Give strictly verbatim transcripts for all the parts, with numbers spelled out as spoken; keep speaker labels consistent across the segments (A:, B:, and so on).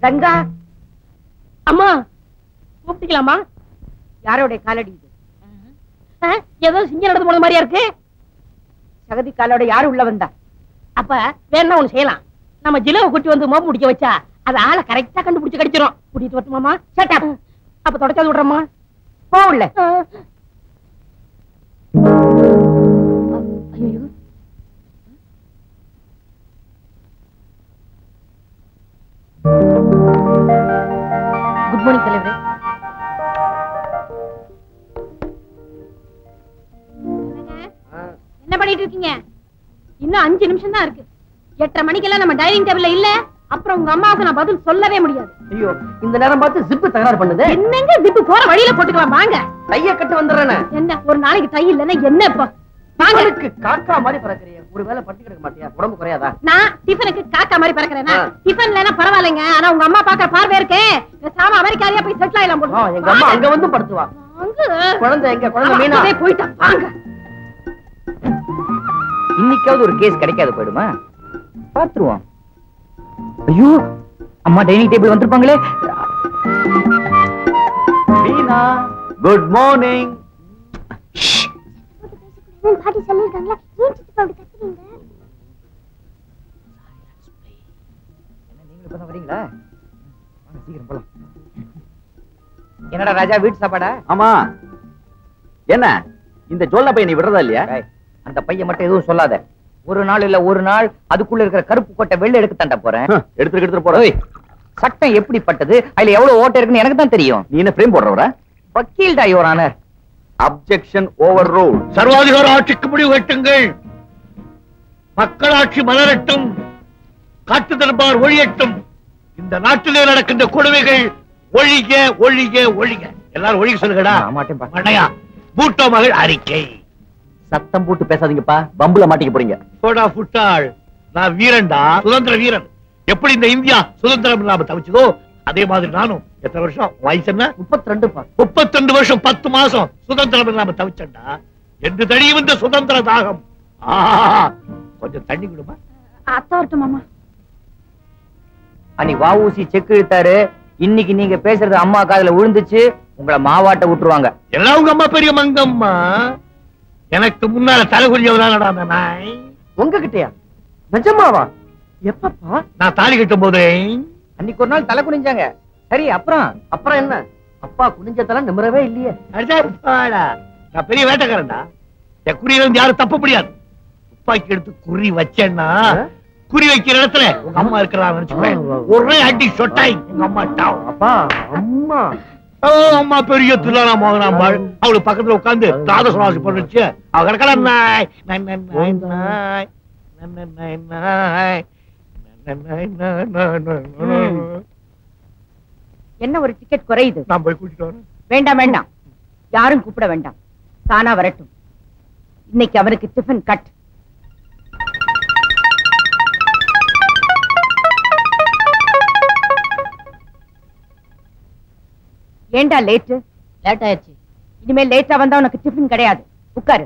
A: ரங்கா, அம்மா கூப்பிட்டுக்கலாமா? யாரோட காலடி இது? ஏதோ சிங்கம் நடந்து போன மாதிரியா இருக்கு. சகதி காலோட யாரு உள்ள வந்தா? அப்ப வேணா ஒண்ணு செய்யலாம். நம்ம ஜிலவை கூட்டி வந்து மோப்பு முடிக்க வச்சா அது ஆளை கரெக்டா கண்டுபிடிச்சு கடிச்சிடும். கூட்டிட்டு வரட்டுமாமா? சட்டா அப்ப தொடச்சாது விடுறோமா? போகல. ஐயோ, குட் மார்னிங் தலைவரே. என்ன பண்ணிட்டு இருக்கீங்க? இன்னும் அஞ்சு நிமிஷம் தான் இருக்கு. எட்டரை மணிக்கெல்லாம் நம்ம டைனிங் டேபிள்ல இல்ல. அப்புறம் உங்க அம்மாவுக்கு நான் பதில் சொல்லவே முடியாது. ஐயோ, இந்த நேரம் பார்த்து ஜிப்பு தகராறு பண்ணுது. என்னங்க ஜிப்பு போற வழியில போட்டுக்கலாம். வாங்க, டைய கட்டு வந்துடுறேன். என்ன ஒரு நாளைக்கு டை இல்லன்னா என்ன? இப்ப வாங்க. காக்கா மாதிரி பறக்கறியா? ஒருவேளை பட்டி கிடக்க மாட்டியா? உடம்பு குறையாதா? நான் டிஃபனுக்கு காக்கா மாதிரி பறக்கறேனா? டிஃபன் இல்லனா பரவாயில்லைங்க. ஆனா உங்க அம்மா பாக்க பார்வை இருக்கே. சாம அமெரிக்காரியா போய் செட்டில் ஆயிலாம் போல. எங்க அம்மா அங்க வந்து படுத்துவா. குழந்தை எங்க? குழந்தை மீனா போயிட்டா. வாங்க.
B: இன்னைக்காவது ஒரு கேஸ் கிடைக்காது போயிடுமா? பாத்துருவோம். ஐயோ, அம்மா டைனிங் டேபிள் வந்திருப்பாங்களே. Meena, good morning.
C: பாட்டி சொல்லிருக்காங்களா? ஏன் சித்தப்பா அப்படி கத்துறீங்க?
B: என்ன நீங்க இப்ப வரீங்களா? வாங்க சீக்கிரம் போலாம். என்னடா ராஜா, வீட்டு சாப்பாடா?
D: ஆமா. என்ன இந்த ஜோல்ல பையன் நீ விடுறதா இல்லையா?
B: அந்த பையன் மட்டும் எதுவும் சொல்லாத. ஒரு நாள் இல்ல ஒரு நாள் அதுக்குள்ள இருக்கிற கருப்பு கோட்டை வெள்ளை எடுக்க தாண்ட போறேன்.
D: எடுத்து எடுத்துட்டு போறேன்.
B: சட்டம் எப்படிப்பட்டது, அதுல எவ்வளவு ஓட்டை இருக்குன்னு எனக்கு தான் தெரியும்.
D: நீ என்ன பிரேம் போடுறவரா?
B: வக்கீல் டா your honour.
D: Objection overrule.
E: சர்வாதிகார ஆட்சிக்கு முடிவு கட்டுங்கள். மக்களாட்சி மலரட்டும், காட்டு தர்பார் ஒழியட்டும். இந்த நாட்டிலே நடக்கின்ற கொடுமைகள் ஒழிக ஒழிக ஒழிக. எல்லாரும் ஒழிக சொல்லுங்கடா. மண்டையா, பூட்டோ மகள் அறிக்கை.
D: சத்தம் போட்டு பேசாதீங்கப்பா, பம்புல மாட்டிக்க போறீங்க.
E: போடா புட்டாள், நான் வீரன்டா, சுதந்திர வீரன். எப்படி இந்த இந்தியா சுதந்திரம் இல்லாம தவிச்சதோ அதே மாதிரி நானும். எத்தனை வருஷம் வயசு என்ன?
A: முப்பத்தி ரெண்டு.
E: முப்பத்தி ரெண்டு வருஷம் பத்து மாசம் சுதந்திரம் இல்லாம தவிச்சண்டா. என்று தடியும் இந்த சுதந்திர தாகம். கொஞ்சம் தண்ணி கொடுமா.
C: அத்தார்ட்டும் மாமா.
B: அனி வாவூசி செக் இழுத்தாரு. இன்னைக்கு நீங்க பேசுறது அம்மா காதுல விழுந்துச்சு. உங்களை மாவாட்ட விட்டுருவாங்க.
E: எல்லாம் உங்க அம்மா பெரிய மங்கம்மா. எனக்கு முன்னால தலை குறிஞ்சவதானடா அந்த நாய்.
A: உங்ககிட்டயா? நிஜமாவா? எப்பப்பா?
E: நான் தாலி கட்டும் போது
B: அன்னைக்கு ஒரு நாள் தலை குனிஞ்சாங்க. சரி, அப்புறம்
A: அப்புறம் என்ன? அப்பா குனிஞ்ச தலை நிமிரவே இல்லையே.
E: நான் பெரிய வேட்டைக்காரன்டா. என் குறியில இருந்து யாரும் தப்ப முடியாது. துப்பாக்கி எடுத்து குறி வச்சேன்னா குறி வைக்கிற இடத்துல உங்க அம்மா இருக்கிறான்னு நினைச்சுப்பேன். ஒரே அடி சொட்டாய் உங்க அம்மா டாவ்.
A: அப்பா அம்மா
E: அம்மா பெரிய தில்லானா மோகனாம்பாள். அவளு பக்கத்துல உட்காந்து ராதசுவாசி பண்ணுச்சு. அவ கிடக்கலாம் நாய் நாய் நாய் நாய் நாய் நாய் நாய் நாய்.
A: என்ன ஒரு டிக்கெட் குறையுது?
E: நான் போய் கூட்டிட்டு வரேன்.
A: வேண்டாம் வேண்டாம், யாரும் கூப்பிட வேண்டாம். தானா வரட்டும். இன்னைக்கு அவனுக்கு டிஃபன் கட். ஏண்டா லேட்டு? லேட் ஆயிடுச்சு. இனிமே லேட்டா வந்தா உனக்கு டிஃபன் கிடையாது. உட்காரு.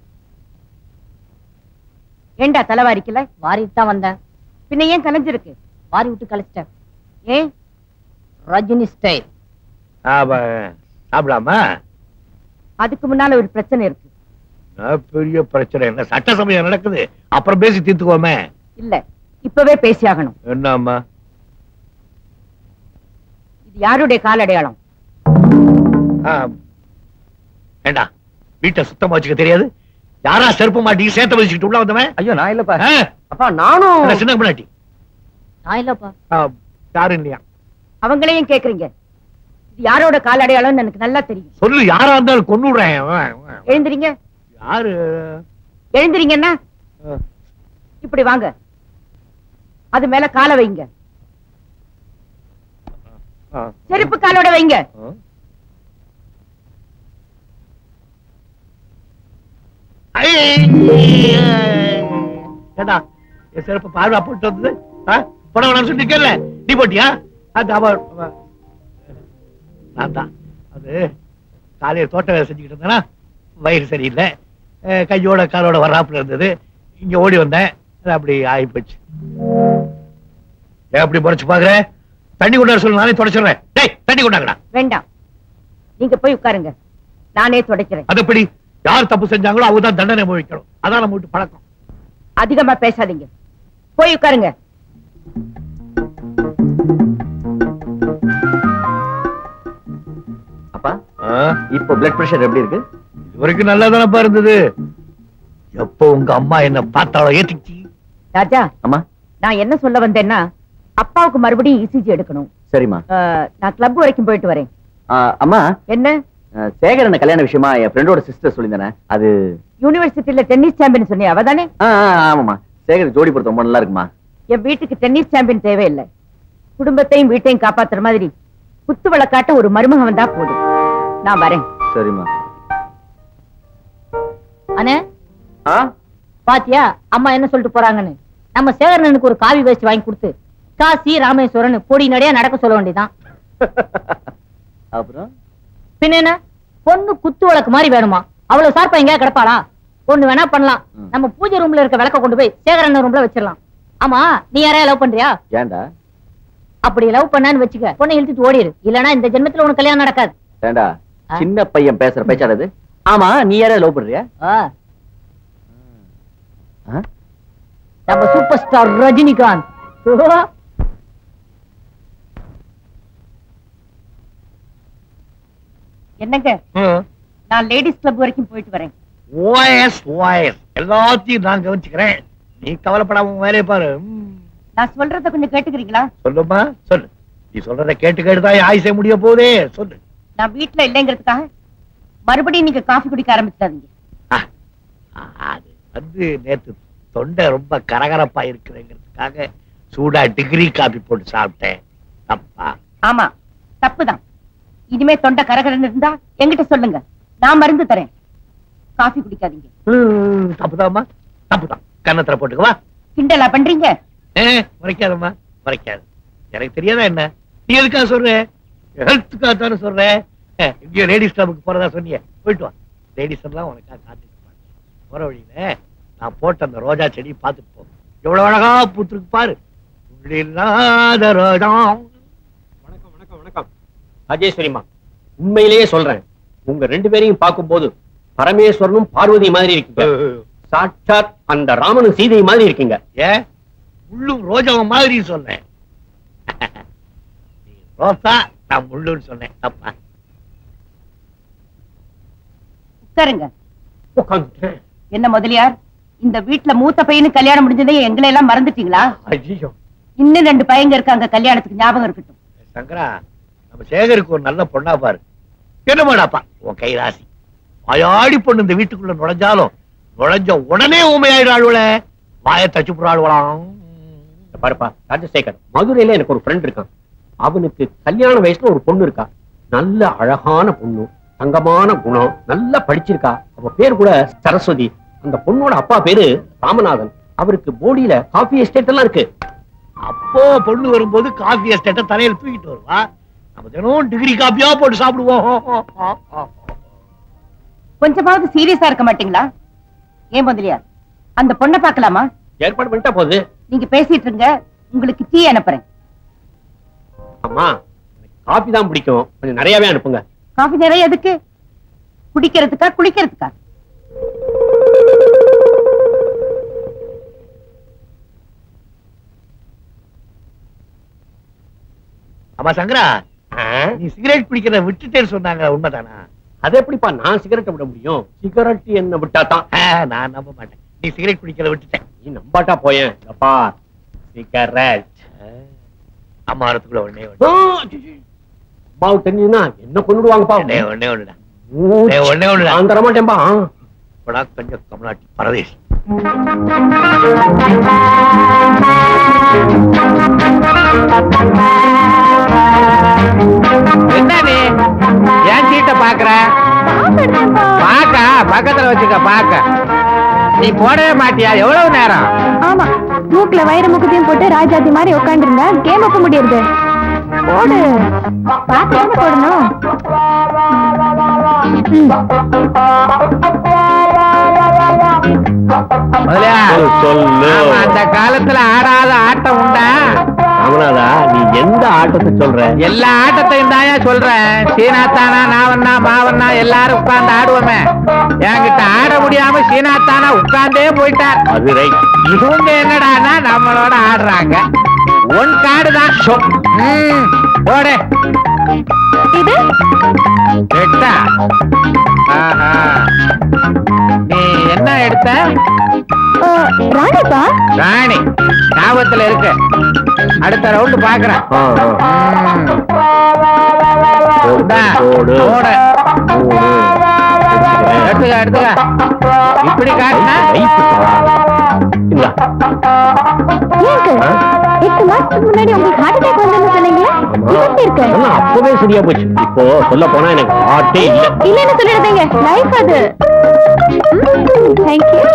A: ஏண்டா தலைவாரிக்கல? வாரிட்டு தான் வந்தேன். பின்ன ஏன் கலைஞ்சிருக்கு? வாரி விட்டு கலைச்சிட்டேன். ஏன்? ரஜினி ஸ்டைல்.
E: சாப்பிடாமா?
A: அதுக்கு முன்னால ஒரு பிரச்சனை இருக்கு.
E: பெரிய பிரச்சனை என்ன? சட்ட சமயம் நடக்குது, அப்புறம் பேசி தீர்த்துக்கோமே.
A: இல்ல, இப்பவே பேசி ஆகணும்.
E: என்னம்மா?
A: இது யாருடைய கால் அடையாளம்?
E: ஏண்டா, வீட்டை சுத்தமா வச்சுக்க தெரியாது? யாரா செருப்பு மாட்டி சேர்த்த வச்சுக்கிட்டு உள்ள வந்தவன்?
B: ஐயோ, நான் இல்லப்பா.
A: அப்பா நானும்
E: சின்ன முன்னாடி.
A: நான் இல்லப்பா.
E: யாரும் இல்லையா?
A: அவங்களையும் கேக்குறீங்க? இது யாரோட கால் அடையாளம் எனக்கு நல்லா தெரியும்.
E: சொல்லு, யாரா இருந்தாலும் கொண்டு விடுறேன்.
A: எழுந்திரீங்க.
E: யாரு?
A: எழுந்திரீங்கன்னா இப்படி வாங்க. அது மேல காலை வைங்க. செருப்பு காலோட வைங்க.
E: ஏண்டா, என் செருப்பு பார்வா போட்டு வந்தது போட வேணாம்னு சொல்லிருக்கல, நீ போட்டியா? நான் தான் அது காலையில தோட்ட வேலை செஞ்சுக்கிட்டு இருந்தேன்னா வயிறு சரியில்லை, கையோட காலோட வராப்புல இருந்தது. இங்க ஓடி வந்தேன், அப்படி ஆகி போச்சு. எப்படி முறைச்சு பாக்குற? தண்ணி கொண்டாட சொல்லு, நானே தொடச்சிடுறேன். டேய் தண்ணி கொண்டாங்கடா.
A: வேண்டாம், நீங்க போய் உட்காருங்க, நானே துடைக்கிறேன்.
E: அது எப்படி? யார் தப்பு செஞ்சாங்களோ அவங்க தான் தண்டனை அனுபவிக்கணும். அதான் நம்ம வீட்டு பழக்கம்.
A: அதிகமா பேசாதீங்க, போய் உட்காருங்க.
D: அப்பா இப்போ பிளட் பிரஷர் எப்படி இருக்கு?
E: இவருக்கு நல்லா தானப்பா இருந்தது. எப்போ உங்க அம்மா என்ன பார்த்தாலும் ஏத்திச்சு.
A: ராஜா,
D: அம்மா
A: நான் என்ன சொல்ல வந்தேன்னா, அப்பாவுக்கு மறுபடியும் இசிஜி எடுக்கணும்.
D: சரிம்மா.
A: நான் கிளப் வரைக்கும் போயிட்டு வரேன்.
D: அம்மா
A: என்ன?
D: சேகரன் கல்யாண விஷயமா என் ஃப்ரெண்டோட சிஸ்டர் சொல்லியிருந்தானே, அது
A: யூனிவர்சிட்டியில டென்னிஸ் சாம்பியன் சொன்னியா, அவதானே?
D: ஆமாமா. சேகர் ஜோடி பொறுத்த ரொம்ப நல்லா இருக்குமா.
A: என் வீட்டுக்கு டென்னிஸ் சாம்பியன் தேவையில்லை. குடும்பத்தையும் வீட்டையும் காப்பாத்துற மாதிரி குத்து விளக்காட்ட ஒரு மருமகன் வந்தா போதும். நான் வரேன்.
D: சரிம்மா.
A: அண்ணே, பாத்தியா அம்மா என்ன சொல்லிட்டு போறாங்கன்னு? நம்ம சேகரனுக்கு ஒரு காவி வேஷ்டி வாங்கி கொடுத்து காசி ராமேஸ்வரன் பொடி நடையா நடக்க சொல்ல வேண்டியதான்.
D: அப்புறம்
A: பின்ன என்ன, பொண்ணு குத்து விளக்கு மாதிரி வேணுமா? அவ்வளவு சார்பா எங்கயா கிடப்பாளா? ஒண்ணு வேணா பண்ணலாம், நம்ம பூஜை ரூம்ல இருக்க விளக்க கொண்டு போய் சேகரன் ரூம்ல வச்சிடலாம். ஆமா, நீ யாரையா லவ் பண்றியா?
D: ஏண்டா?
A: அப்படி லவ் பண்ணான்னு வச்சுக்க, பொண்ணை இழுத்துட்டு ஓடிடு. இல்லனா இந்த ஜென்மத்துல உனக்கு கல்யாணம் நடக்காது.
D: ஏண்டா சின்ன பையன் பேசுற பேச்சானது? ஆமா, நீ யார லவ் பண்றியா?
A: நம்ம சூப்பர் ஸ்டார் ரஜினிகாந்த். என்னங்க, நான் லேடிஸ் கிளப் வரைக்கும் போயிட்டு வரேன்.
E: ஓஎஸ் ஓஎஸ் எல்லாத்தையும் நான் கவனிச்சுக்கிறேன். நீ கவலைப்படாம வேலையை பாரு.
A: நான் சொல்றத கொஞ்சம் கேட்டுக்கிறீங்களா?
E: சொல்லுமா, சொல்லு. நீ சொல்றத கேட்டு கேட்டுதான் ஆயுசே முடிய போதே. சொல்லு.
A: நான் வீட்டுல இல்லைங்கிறதுக்காக மறுபடியும் நீங்க காஃபி குடிக்க ஆரம்பிச்சிட்டாதீங்க.
E: அது வந்து நேத்து தொண்டை ரொம்ப கரகரப்பா இருக்குதுங்கிறதுக்காக சூடா டிகிரி காபி போட்டு சாப்பிட்டேன். தப்பா?
A: ஆமா, தப்புதான். இனிமே தொண்டை கரகரன்னு இருந்தா என்கிட்ட சொல்லுங்க, நான் மருந்து தரேன். காஃபி குடிக்காதீங்க.
E: தப்புதாம்மா, தப்புதான். கன்னத்துல போட்டுக்கவா?
A: கிண்டலா பண்றீங்க?
E: மறைக்காதம்மா, மறைக்காது. எனக்கு தெரியாதா என்ன? நீ எதுக்காக சொல்ற? ஹெல்த்துக்காக தானே சொல்ற. இங்கேயோ லேடிஸ் கிளப்புக்கு போறதா சொன்னீங்க, போயிட்டு வா. லேடிஸ் எல்லாம் உனக்காக காத்துட்டு போற வழியில நான் போட்ட அந்த ரோஜா செடி பார்த்துட்டு போ. எவ்வளவு அழகா பூத்துருக்கு பாரு. இல்லாத ரோஜா.
F: வணக்கம் வணக்கம் வணக்கம் ராஜேஸ்வரிமா, உண்மையிலேயே சொல்றேன், உங்க ரெண்டு பேரையும் பார்க்கும் போது பரமேஸ்வரனும் பார்வதி மாதிரி இருக்கீங்க. சாட்சாத் அந்த ராமனும் சீதை மாதிரி இருக்கீங்க.
E: ஏன் முள்ளும் ரோஜாவும் மாதிரி சொன்னேன்? ரோசா, நான் முள்ளுன்னு சொன்னேன். தப்பா?
A: உட்காருங்க.
F: உட்கார்ந்துட்டேன்.
A: என்ன முதலியார், இந்த வீட்டுல மூத்த பையனு கல்யாணம் முடிஞ்சதே எங்களை எல்லாம் மறந்துட்டீங்களா?
E: ஐயோ,
A: இன்னும் ரெண்டு பையங்க இருக்காங்க, கல்யாணத்துக்கு ஞாபகம் இருக்கட்டும்.
E: சங்கரா, நம்ம சேகருக்கு ஒரு நல்ல பொண்ணா பாரு. என்ன மாடாப்பா உன் கை ராசி. வாயாடி பொண்ணு இந்த வீட்டுக்குள்ள நுழைஞ்சாலும் நுழைஞ்ச உடனே ஊமையாயிடுவாளுவல, வாய தச்சு போறாளுவலாம்.
F: பாருப்பா ராஜசேகர், மதுரையில எனக்கு ஒரு ஃப்ரெண்ட் இருக்கான். அவனுக்கு கல்யாண வயசுல ஒரு பொண்ணு இருக்கா. நல்ல அழகான பொண்ணு, தங்கமான குணம், நல்லா படிச்சிருக்கா. அவ பேர் கூட சரஸ்வதி. அந்த பொண்ணோட அப்பா பேரு ராமநாதன். அவருக்கு போடியில காபி எஸ்டேட் எல்லாம் இருக்கு.
E: அப்போ பொண்ணு வரும்போது காபி எஸ்டேட்ட தலையில தூக்கிட்டு வருவா. நம்ம தினம் டிகிரி காபியா போட்டு சாப்பிடுவோம்.
A: கொஞ்சமாவது சீரியஸா இருக்க மாட்டீங்களா? ஏன் முதலியார், அந்த பொண்ணை பார்க்கலாமா?
F: ஏற்பாடு பண்ணிட்டா போகுது.
A: நீங்க பேசிட்டு இருங்க, உங்களுக்கு டீ அனுப்புறேன்.
F: அம்மா, காபி தான் பிடிக்கும், கொஞ்சம் நிறையவே அனுப்புங்க.
A: காபி நிறைய எதுக்கு? குடிக்கிறதுக்கா குளிக்கிறதுக்கா?
E: ஆமா சங்கரா, நீ சிகரெட் பிடிக்கிறத விட்டுட்டேன்னு சொன்னாங்க, உண்மைதானா?
F: அது எப்படிப்பா நான் சிகரெட்டை விட முடியும்? சிகரெட் என்ன விட்டா தான்.
E: நான் நம்ப மாட்டேன். நீ சிகரெட் பிடிக்கிறத விட்டுட்டேன்.
F: நீ நம்பாட்டா போயேன். சிகரெட்
E: அம்மாரத்துக்குள்ள ஒண்ணே
F: அம்மாவுக்கு தெரிஞ்சுன்னா என்ன கொண்டுடுவாங்கப்பா.
E: ஒண்ணே ஒண்ணே ஒண்ணுடா, ஒண்ணே ஒண்ணுடா.
F: நான் தர மாட்டேன்பா.
E: கொஞ்சம் கமலாட்டி பரதேசி.
B: என்ன நீ ஏன் சீட்டை பாக்குற? பாக்க பக்கத்துல வச்சுக்க. பாக்க நீ போடவே மாட்டியா? எவ்வளவு நேரம்?
C: ஆமா, மூக்குல வயிறு முகத்தையும் போட்டு ராஜாத்தி மாதிரி உட்காந்து இருந்தா கேம் ஒப்ப முடியாது. போடு, பாத்து போடணும்.
B: அந்த காலத்துல ஆடாத ஆட்டம் உண்டா?
F: ராமநாதா, நீ எந்த ஆட்டத்தை சொல்ற?
B: எல்லா ஆட்டத்தையும் தாயா சொல்றேன். சீனாத்தானா, நாவண்ணா, மாவண்ணா எல்லாரும் உட்கார்ந்து ஆடுவோமே. என்கிட்ட ஆட முடியாம சீனாத்தானா உட்கார்ந்தே போயிட்டார்.
F: அது ரைட்.
B: இவங்க என்னடானா நம்மளோட ஆடுறாங்க. ஒன் கார்டு தான். போடு.
C: இது
B: எட்டா? ஆஹா, நீ என்ன எடுத்த?
C: ராணிப்பா.
B: ராணி ஞாபகத்துல இருக்கு. அடுத்த ரவுண்டு பாக்குறேன். எடுத்துக்க எடுத்துக்க. இப்படி காட்டினா
C: எட்டு மாசத்துக்கு முன்னாடி உங்களுக்கு ஹார்ட் அட்டாக் வந்து சொன்னீங்களா? இருக்கு.
F: அப்பவே சரியா போச்சு. இப்போ சொல்ல போனா எனக்கு ஹார்ட்டே இல்ல.
C: இல்லன்னு சொல்லிடுறீங்க. லைஃப் அது. Thank you.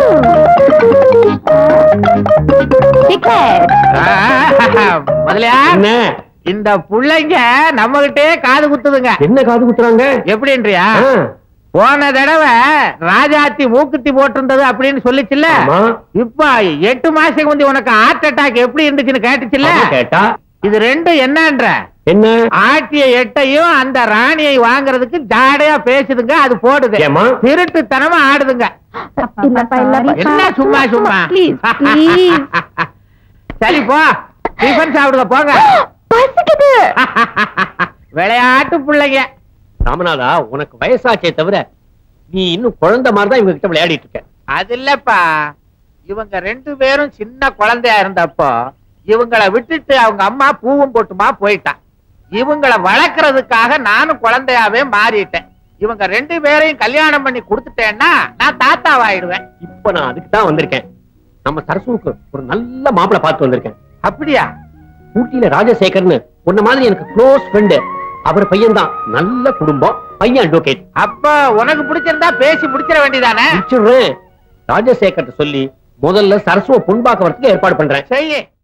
C: டிக்கெட்.
B: முதலியா இந்த புள்ளைங்க நம்ம கிட்டே காது குத்துதுங்க.
F: என்ன காது குத்துறாங்க?
B: எப்படின்றியா? போன தடவை ராஜாத்தி மூக்குத்தி போட்டிருந்தது அப்படின்னு சொல்லிச்சுல்ல. இப்ப எட்டு மாசத்துக்கு முந்தி உனக்கு ஹார்ட் அட்டாக் எப்படி இருந்துச்சுன்னு கேட்டுச்சுல்ல.
F: கேட்டா இது
B: ரெண்டும் என்னன்ற?
F: என்ன?
B: ஆட்டிய எட்டையும் அந்த ராணியை வாங்குறதுக்கு ஜாடையா பேசுதுங்க. அது போடுது. திருட்டுத்தனமா ஆடுதுங்க. என்ன சும்மா சும்மா? சரி போ, டிஃபன் சாப்பிடுங்க போங்க. விளையாட்டு பிள்ளைங்க.
F: ராமநாதா, உனக்கு வயசாச்சே தவிர நீ இன்னும் குழந்தை மாதிரிதான் இவங்க கிட்ட விளையாடிட்டு இருக்க.
B: அது இல்லப்பா, இவங்க ரெண்டு பேரும் சின்ன குழந்தையா இருந்தப்போ இவங்களை விட்டுட்டு அவங்க அம்மா பூவும் போட்டுமா போயிட்டான். இவங்களை வளர்க்கறதுக்காக நானும் குழந்தையாவே மாறிட்டேன். இவங்க ரெண்டு பேரையும் கல்யாணம் பண்ணி கொடுத்துட்டேன்னா நான் தாத்தாவாயிடுவேன்.
F: இப்ப நான் அதுக்கு தான் வந்திருக்கேன். நம்ம சரசுவுக்கு ஒரு நல்ல மாப்பிளை பார்த்து வந்திருக்கேன்.
B: அப்படியா?
F: ஊட்டியில ராஜசேகர்னு உன்ன மாதிரி எனக்கு க்ளோஸ் ஃப்ரெண்டு. அவர் பையன் தான். நல்ல குடும்பம், பையன் அட்வொகேட்.
B: அப்ப உனக்கு பிடிச்சிருந்தா பேசி பிடிச்சிட வேண்டியதானே?
F: ராஜசேகர் சொல்லி முதல்ல சரசுவ பொன்பாக்க வரத்துக்கு ஏற்பாடு பண்றேன்.
B: செய்ய